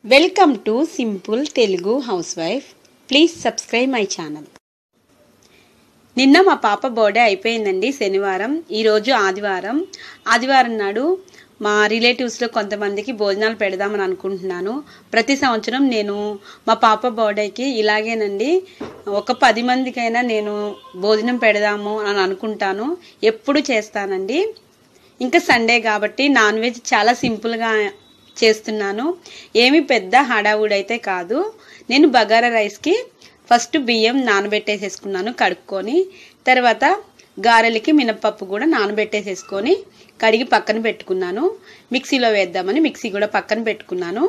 Welcome to simple Telugu housewife. Please subscribe my channel. నిన్న మా పాప బర్త్డే అయిపోయిందండి, శనివారం. ఈరోజు ఆదివారం నాడు మా రిలేటివ్స్లో కొంతమందికి భోజనాలు పెడదామని అనుకుంటున్నాను. ప్రతి సంవత్సరం నేను మా పాప బర్త్డేకి ఇలాగేనండి, ఒక 10 మందికైనా నేను భోజనం పెడదాము అని అనుకుంటాను. ఎప్పుడు చేస్తానండి. ఇంకా సండే కాబట్టి నాన్ వెజ్ చాలా సింపుల్గా చేస్తున్నాను. ఏమి పెద్ద హడావుడైతే కాదు. నేను బగారా రైస్కి ఫస్ట్ బియ్యం నానబెట్టేసేసుకున్నాను కడుక్కొని. తర్వాత గారెలకి మినపప్పు కూడా నానబెట్టేసేసుకొని కడిగి పక్కన పెట్టుకున్నాను. మిక్సీలో వేద్దామని మిక్సీ కూడా పక్కన పెట్టుకున్నాను.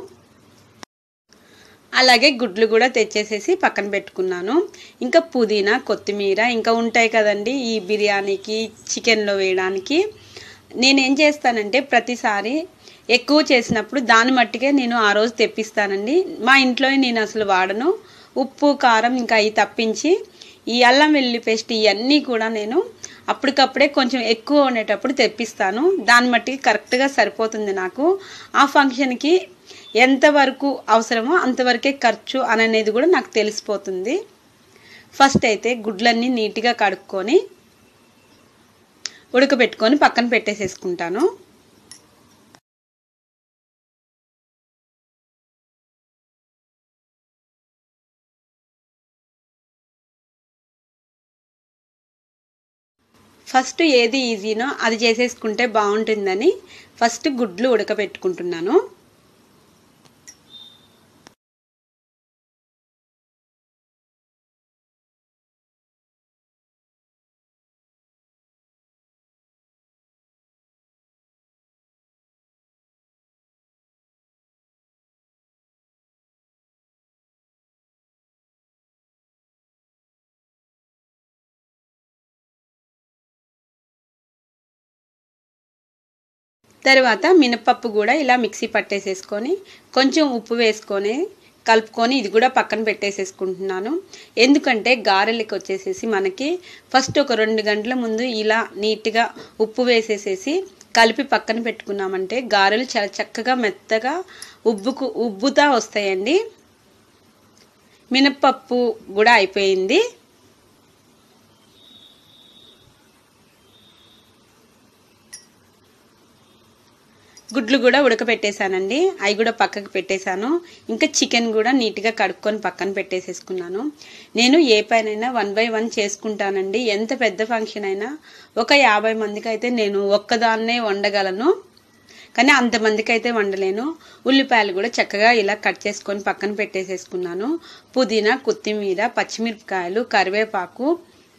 అలాగే గుడ్లు కూడా తెచ్చేసేసి పక్కన పెట్టుకున్నాను. ఇంకా పుదీనా, కొత్తిమీర ఇంకా ఉంటాయి కదండి ఈ బిర్యానీకి, చికెన్లో వేయడానికి. నేనేం చేస్తానంటే ప్రతిసారి ఎక్కువ చేసినప్పుడు దాని మట్టికే నేను ఆ రోజు తెప్పిస్తానండి. మా ఇంట్లో నేను అసలు వాడను. ఉప్పు, కారం ఇంకా అవి తప్పించి ఈ అల్లం వెల్లుల్లి పేస్ట్ ఇవన్నీ కూడా నేను అప్పటికప్పుడే కొంచెం ఎక్కువ ఉండేటప్పుడు తెప్పిస్తాను. దాని మట్టికి కరెక్ట్గా సరిపోతుంది నాకు. ఆ ఫంక్షన్కి ఎంతవరకు అవసరమో అంతవరకే ఖర్చు అనేది కూడా నాకు తెలిసిపోతుంది. ఫస్ట్ అయితే గుడ్లన్నీ నీట్గా కడుక్కొని ఉడకబెట్టుకొని పక్కన పెట్టేసేసుకుంటాను. ఫస్ట్ ఏది ఈజీనో అది చేసేసుకుంటే బాగుంటుందని ఫస్ట్ గుడ్లు ఉడకబెట్టుకుంటున్నాను. తర్వాత మినపప్పు కూడా ఇలా మిక్సీ పట్టేసేసుకొని కొంచెం ఉప్పు వేసుకొని కలుపుకొని ఇది కూడా పక్కన పెట్టేసేసుకుంటున్నాను. ఎందుకంటే గారెలకి వచ్చేసేసి మనకి ఫస్ట్ ఒక 2 గంటల ముందు ఇలా నీట్గా ఉప్పు వేసేసేసి కలిపి పక్కన పెట్టుకున్నామంటే గారెలు చాలా చక్కగా మెత్తగా ఉబ్బుతా వస్తాయండి. మినపప్పు కూడా అయిపోయింది. గుడ్లు కూడా ఉడకబెట్టేశానండి, అవి కూడా పక్కకు పెట్టేశాను. ఇంకా చికెన్ కూడా నీట్గా కడుక్కొని పక్కన పెట్టేసేసుకున్నాను. నేను ఏ పైనైనా 1 by 1 చేసుకుంటానండి. ఎంత పెద్ద ఫంక్షన్ అయినా ఒక 50 మందికి అయితే నేను ఒక్కదాన్నే వండగలను, కానీ అంతమందికి అయితే వండలేను. ఉల్లిపాయలు కూడా చక్కగా ఇలా కట్ చేసుకొని పక్కన పెట్టేసేసుకున్నాను. పుదీనా, కొత్తిమీర, పచ్చిమిరపకాయలు, కరివేపాకు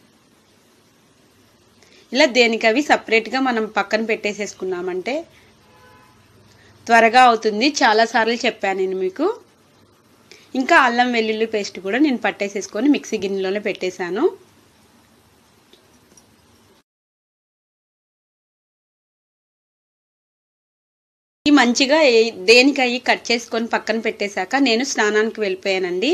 ఇలా దేనికవి సపరేట్గా మనం పక్కన పెట్టేసేసుకున్నామంటే త్వరగా అవుతుంది. చాలాసార్లు చెప్పాను నేను మీకు. ఇంకా అల్లం వెల్లుల్లి పేస్ట్ కూడా నేను పట్టేసేసుకొని మిక్సీ గిన్నెలోనే పెట్టేశాను. ఈ మంచిగా దేనికవి కట్ చేసుకొని పక్కన పెట్టేశాక నేను స్నానానికి వెళ్ళిపోయానండి.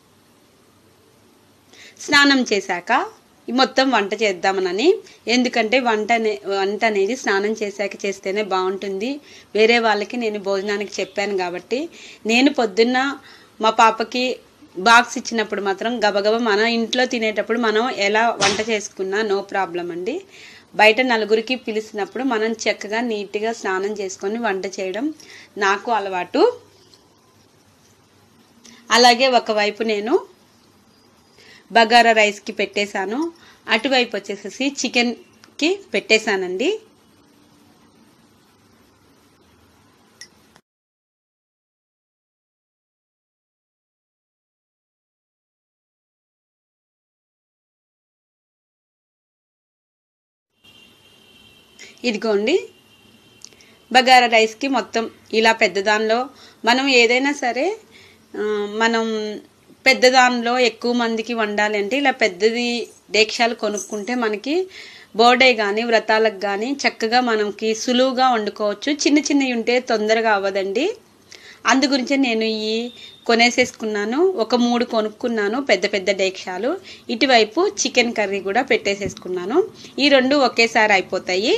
స్నానం చేశాక మొత్తం వంట చేద్దామనని. ఎందుకంటే వంట అనేది స్నానం చేశాక చేస్తేనే బాగుంటుంది. వేరే వాళ్ళకి నేను భోజనానికి చెప్పాను కాబట్టి. నేను పొద్దున్న మా పాపకి బాక్స్ ఇచ్చినప్పుడు మాత్రం గబగబా మన ఇంట్లో తినేటప్పుడు మనం ఎలా వంట చేసుకున్నా నో ప్రాబ్లం అండి. బయట నలుగురికి పిలిచినప్పుడు మనం చక్కగా నీట్గా స్నానం చేసుకొని వంట చేయడం నాకు అలవాటు. అలాగే ఒకవైపు నేను బగారా రైస్కి పెట్టేశాను, అటువైపు వచ్చేసేసి చికెన్కి పెట్టేశానండి. ఇదిగోండి బగారా రైస్కి మొత్తం ఇలా పెద్దదానిలో మనం ఏదైనా సరే మనం పెద్దదానిలో ఎక్కువ మందికి వండాలి అంటే ఇలా పెద్దది డేక్షాలు కొనుక్కుంటే మనకి బర్త్డే కానీ వ్రతాలకు కానీ చక్కగా మనకి సులువుగా వండుకోవచ్చు. చిన్న చిన్నవి ఉంటే తొందరగా అవ్వదండి. అందు గురించే నేను ఈ కొనేసేసుకున్నాను. ఒక 3 కొనుక్కున్నాను పెద్ద పెద్ద డేక్షాలు. ఇటువైపు చికెన్ కర్రీ కూడా పెట్టేసేసుకున్నాను. ఈ 2 ఒకేసారి అయిపోతాయి.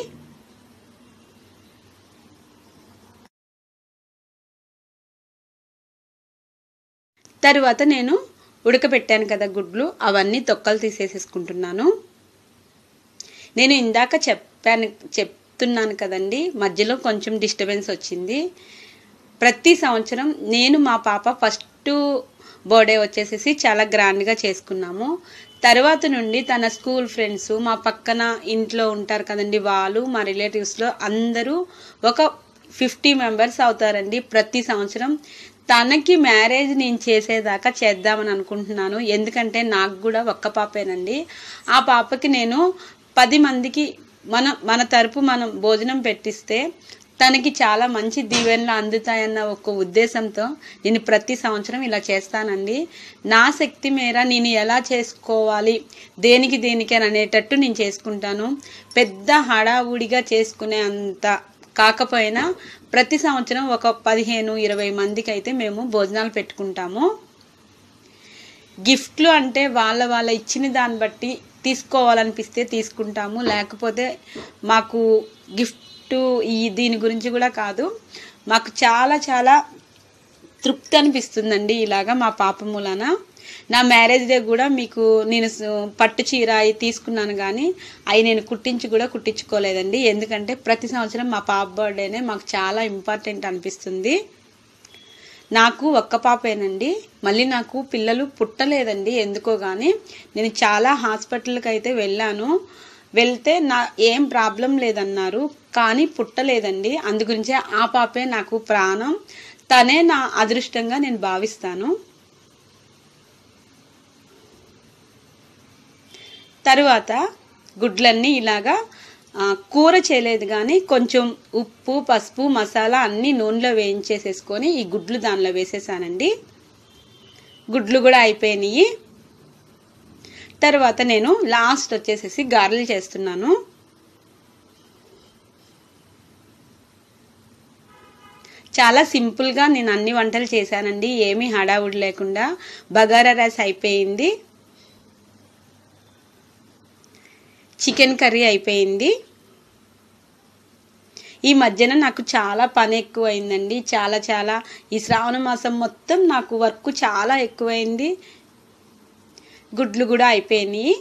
తరువాత నేను ఉడకబెట్టాను కదా గుడ్లు, అవన్నీ తొక్కలు తీసేసేసుకుంటున్నాను. నేను ఇందాక చెప్తున్నాను కదండి, మధ్యలో కొంచెం డిస్టర్బెన్స్ వచ్చింది. ప్రతి సంవత్సరం నేను మా పాప ఫస్ట్ బర్త్డే వచ్చేసేసి చాలా గ్రాండ్గా చేసుకున్నాము. తర్వాత నుండి తన స్కూల్ ఫ్రెండ్స్, మా పక్కన ఇంట్లో ఉంటారు కదండి వాళ్ళు, మా రిలేటివ్స్లో అందరూ ఒక 50 మెంబర్స్ అవుతారండి ప్రతి సంవత్సరం. తనకి మ్యారేజ్ నేను చేసేదాకా చేద్దామని అనుకుంటున్నాను. ఎందుకంటే నాకు కూడా ఒక్క పాపేనండి. ఆ పాపకి నేను 10 మందికి మన తరపు మనం భోజనం పెట్టిస్తే తనకి చాలా మంచి దీవెనలు అందుతాయన్న ఒక ఉద్దేశంతో నేను ప్రతి సంవత్సరం ఇలా చేస్తానండి. నా శక్తి మేర నేను ఎలా చేసుకోవాలి, దేనికి అనేటట్టు నేను చేసుకుంటాను. పెద్ద హడావుడిగా చేసుకునే అంత కాకపోయినా ప్రతి సంవత్సరం ఒక 15-20 మందికి అయితే మేము భోజనాలు పెట్టుకుంటాము. గిఫ్ట్లు అంటే వాళ్ళ ఇచ్చిన దాన్ని బట్టి తీసుకోవాలనిపిస్తే తీసుకుంటాము, లేకపోతే మాకు గిఫ్ట్ దీని గురించి కూడా కాదు. మాకు చాలా చాలా తృప్తి అనిపిస్తుందండి ఇలాగా మా పాప మూలన. నా మ్యారేజ్ డే కూడా మీకు నేను పట్టు చీర అవి తీసుకున్నాను, కానీ అవి నేను కుట్టించుకోలేదండి. ఎందుకంటే ప్రతి సంవత్సరం మా పాప బర్త్డేనే మాకు చాలా ఇంపార్టెంట్ అనిపిస్తుంది. నాకు ఒక్క పాపేనండి, మళ్ళీ నాకు పిల్లలు పుట్టలేదండి ఎందుకో కానీ. నేను చాలా హాస్పిటల్కి అయితే వెళ్తే ఏం ప్రాబ్లం లేదన్నారు, కానీ పుట్టలేదండి. అందుగురించే ఆ పాపే నాకు ప్రాణం, తనే నా అదృష్టంగా నేను భావిస్తాను. తరువాత గుడ్లన్నీ ఇలాగా కూర చేయలేదు కానీ కొంచెం ఉప్పు, పసుపు, మసాలా అన్నీ నూనెలో వేయించేసేసుకొని ఈ గుడ్లు దానిలో వేసేసానండి. గుడ్లు కూడా అయిపోయినాయి. తర్వాత నేను లాస్ట్ వచ్చేసేసి గారెలు చేస్తున్నాను. చాలా సింపుల్గా నేను అన్ని వంటలు చేశానండి, ఏమీ హడావుడి లేకుండా. బగారా రైస్ అయిపోయింది, చికెన్ కర్రీ అయిపోయింది. ఈ మధ్యన నాకు చాలా పని ఎక్కువైందండి, చాలా. ఈ శ్రావణ మాసం మొత్తం నాకు వర్క్ చాలా ఎక్కువైంది. గుడ్లు కూడా అయిపోయినాయి.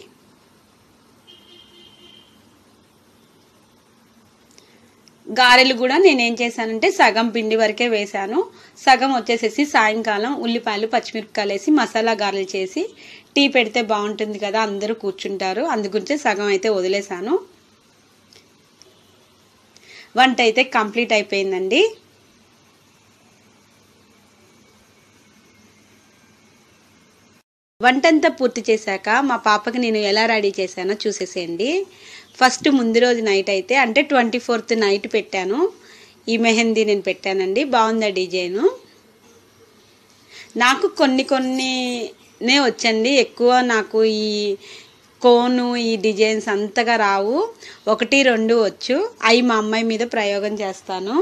గారెలు కూడా నేనేం చేశానంటే సగం పిండి వరకే వేశాను, సగం వచ్చేసేసి సాయంకాలం ఉల్లిపాయలు, పచ్చిమిరపకాయలు వేసి మసాలా గారెలు చేసి టీ పెడితే బాగుంటుంది కదా, అందరూ కూర్చుంటారు, అందుగురించి సగం అయితే వదిలేశాను. వంట అయితే కంప్లీట్ అయిపోయిందండి. వంటంతా పూర్తి చేశాక మా పాపకి నేను ఎలా రెడీ చేశానో చూసేసేయండి. ఫస్ట్ ముందు రోజు నైట్ అయితే అంటే 24th నైట్ పెట్టాను. ఈ మెహందీ నేను పెట్టానండి, బాగుందా డిజైను. నాకు కొన్నే వచ్చండి, ఎక్కువ నాకు ఈ కోను ఈ డిజైన్స్ అంతగా రావు, 1-2 వచ్చు. అవి మా అమ్మాయి మీద ప్రయోగం చేస్తాను.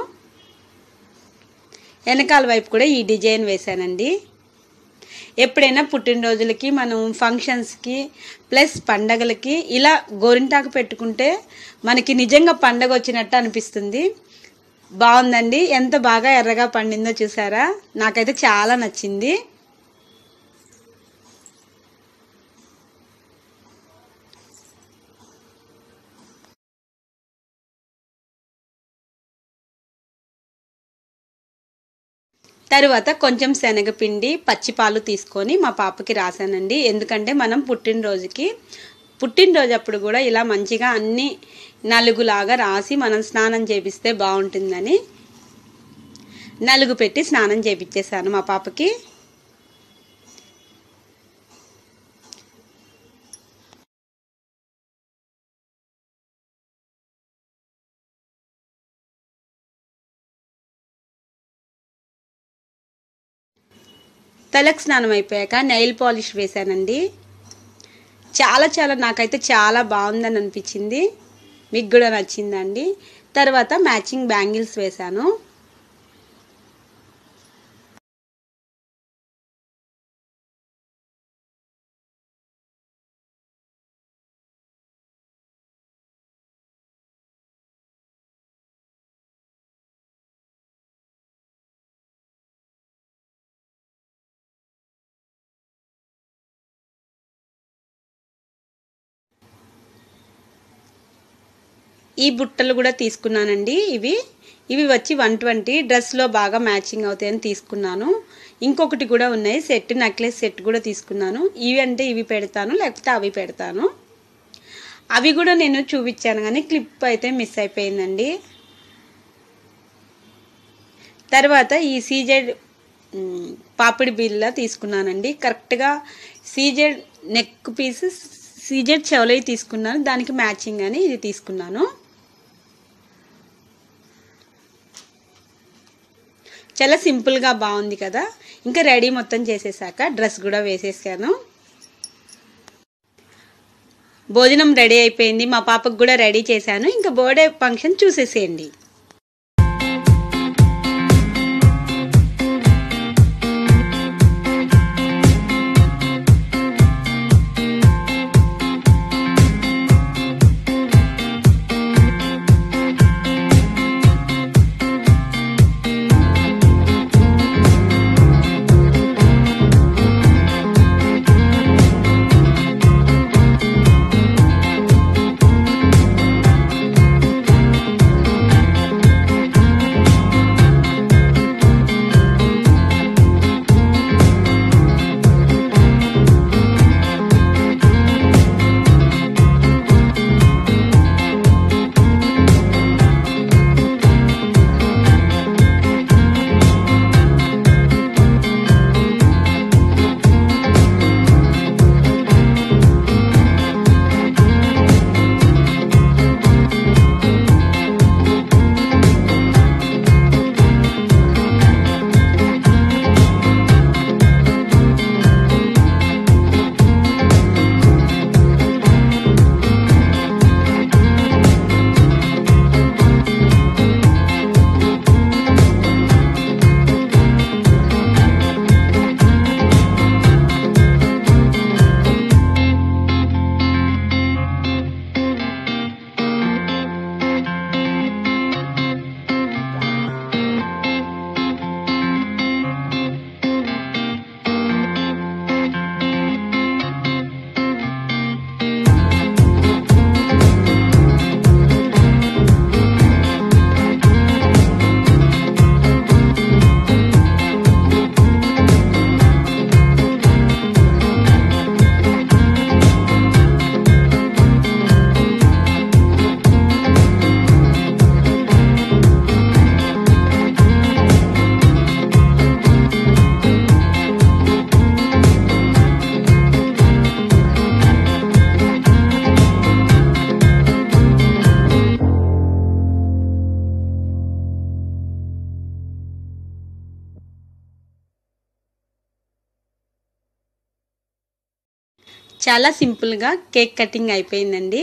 వెనకాల వైపు కూడా ఈ డిజైన్ వేశానండి. ఎప్పుడైనా పుట్టినరోజులకి, మనం ఫంక్షన్స్కి ప్లస్ పండగలకి ఇలా గోరింటాకు పెట్టుకుంటే మనకి నిజంగా పండగ వచ్చినట్టు అనిపిస్తుంది. బాగుందండి, ఎంత బాగా ఎర్రగా పండిందో చూసారా, నాకైతే చాలా నచ్చింది. తరువాత కొంచెం శనగపిండి, పచ్చిపాలు తీసుకొని మా పాపకి రాశానండి. ఎందుకంటే మనం పుట్టినరోజు అప్పుడు కూడా ఇలా మంచిగా అన్ని నలుగులాగా రాసి మనం స్నానం చేపిస్తే బాగుంటుందని నలుగు పెట్టి స్నానం చేపించేశాను మా పాపకి. తలకు స్నానం అయిపోయాక నెయిల్ పాలిష్ వేశానండి. చాలా నాకైతే చాలా బాగుందని అనిపించింది, మీకు కూడా నచ్చిందండి. తర్వాత మ్యాచింగ్ బ్యాంగిల్స్ వేశాను. ఈ బుట్టలు కూడా తీసుకున్నానండి. ఇవి వచ్చి 120. డ్రెస్లో బాగా మ్యాచింగ్ అవుతాయని తీసుకున్నాను. ఇంకొకటి కూడా ఉన్నాయి, సెట్ నెక్లెస్ సెట్ కూడా తీసుకున్నాను. ఇవి అంటే ఇవి పెడతాను, లేకపోతే అవి పెడతాను. అవి కూడా నేను చూపించాను కానీ క్లిప్ అయితే మిస్ అయిపోయిందండి. తర్వాత ఈ సీజెడ్ పాపిడి బిళ్ళ తీసుకున్నానండి. కరెక్ట్గా సీజెడ్ నెక్ పీస్ సీజెడ్ చెవులవి తీసుకున్నాను, దానికి మ్యాచింగ్ అని ఇది తీసుకున్నాను. చాలా సింపుల్గా బాగుంది కదా. ఇంకా రెడీ మొత్తం చేసేసాక డ్రెస్ కూడా వేసేసాను. భోజనం రెడీ అయిపోయింది, మా పాపకు కూడా రెడీ చేశాను. ఇంకా బర్త్డే ఫంక్షన్ చూసేసేయండి. చాలా సింపుల్గా కేక్ కటింగ్ అయిపోయిందండి.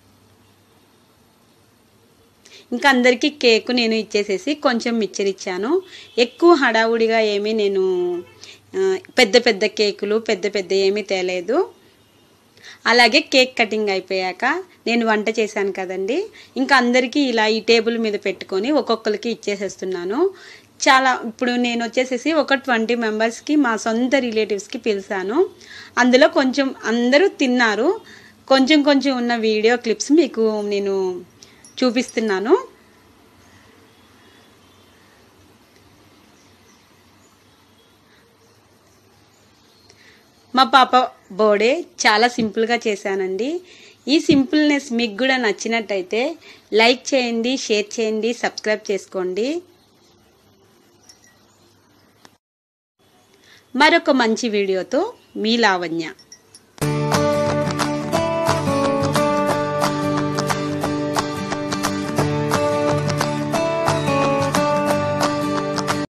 ఇంకా అందరికీ కేక్ నేను ఇచ్చేసేసి కొంచెం మిక్చర్ ఇచ్చాను. ఎక్కువ హడావుడిగా ఏమీ నేను పెద్ద పెద్ద కేకులు పెద్ద ఏమీ తేలేదు. అలాగే కేక్ కటింగ్ అయిపోయాక నేను వంట చేశాను కదండి, ఇంకా అందరికీ ఇలా ఈ టేబుల్ మీద పెట్టుకొని ఒక్కొక్కరికి ఇచ్చేసేస్తున్నాను. చాలా ఇప్పుడు నేను వచ్చేసేసి ఒక 20 మెంబర్స్కి మా సొంత రిలేటివ్స్కి పిలిచాను. అందులో కొంచెం అందరూ తిన్నారు. కొంచెం ఉన్న వీడియో క్లిప్స్ మీకు నేను చూపిస్తున్నాను. మా పాప బర్త్డే చాలా సింపుల్గా చేశానండి. ఈ సింపుల్నెస్ మీకు కూడా నచ్చినట్టయితే లైక్ చేయండి, షేర్ చేయండి, సబ్స్క్రైబ్ చేసుకోండి. మరొక మంచి వీడియోతో మీ లావణ్య.